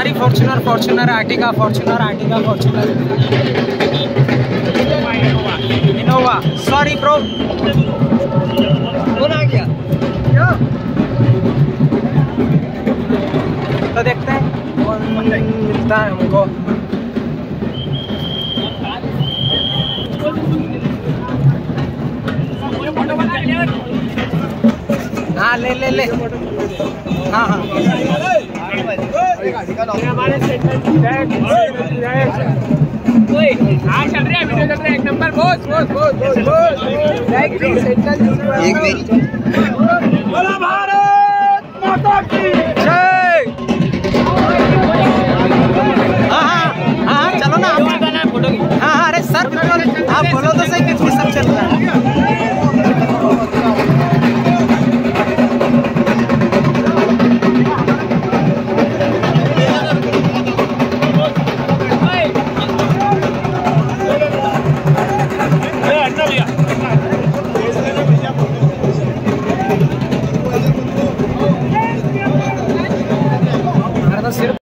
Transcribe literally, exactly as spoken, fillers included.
सारी Fortuner Fortuner Ertiga Fortuner Ertiga Fortuner Innova. Sorry bro, कौन आ गया? तो देखते हैं कौन मिलता है हमको। हाँ ले ले ले। हाँ हाँ हमारे हाँ चल रहा है, वीडियो चल रहा है, एक number boss boss boss boss boss. एक मेरी बोला भारत माता की जय। हाँ हाँ हाँ चलो ना, हाँ हाँ अरे सर आप बोलो तो सही।